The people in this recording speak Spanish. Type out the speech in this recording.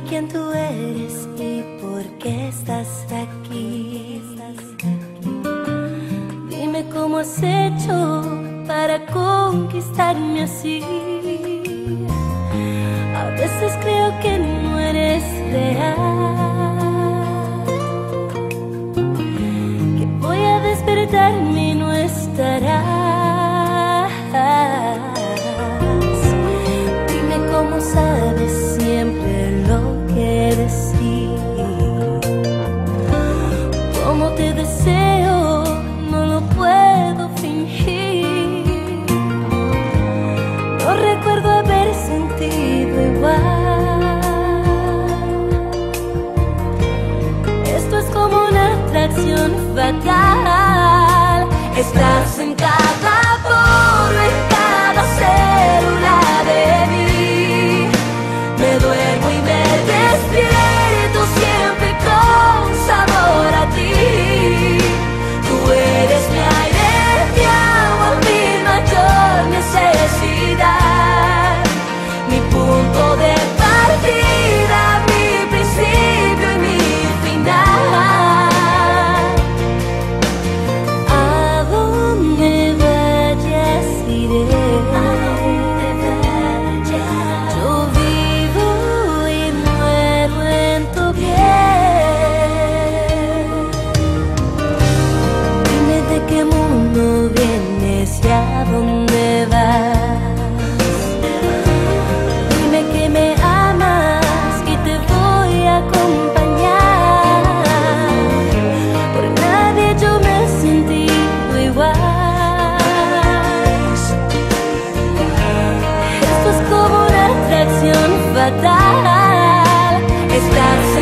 quién tú eres y por qué estás aquí. Dime cómo has hecho para conquistarme así. A veces creo que no eres real, que voy a despertarme y no estarás. Dime cómo sabes siempre lo que decir. Cómo te deseo, no lo puedo fingir. No recuerdo haber sentido igual. Esto es como una atracción fatal. Estás en cada poro, en cada célula de mí. Me duermo y me despierto siempre con sabor a ti. Tú eres mi aire, mi agua, mi mayor necesidad, mi punto de partida, mi principio y mi final. A donde vayas iré, yo vivo y muero en tu piel. Dime de qué mundo vienes y a dónde vas. Dime que me amas y te voy a acompañar. Por nadie yo me he sentido igual. Esto es como una atracción fatal. Estás